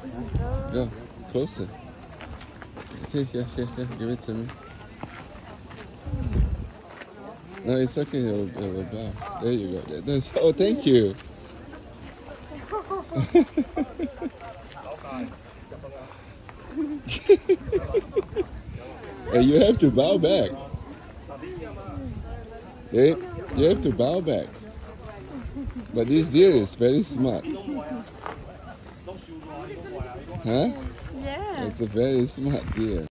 Go closer. Here, give it to me. No, it's okay. It'll bow. There you go. Oh, thank you. Hey, you have to bow back. Hey, you have to bow back. But this deer is very smart. Huh? Yeah. It's a very smart deer.